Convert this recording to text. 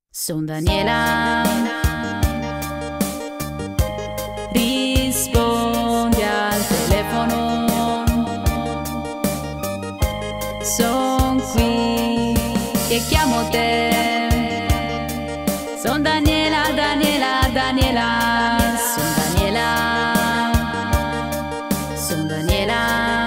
Son Daniela, rispondi al telefono. Son qui e chiamo te. Son Daniela, Daniela, Daniela. Son Daniela, son Daniela.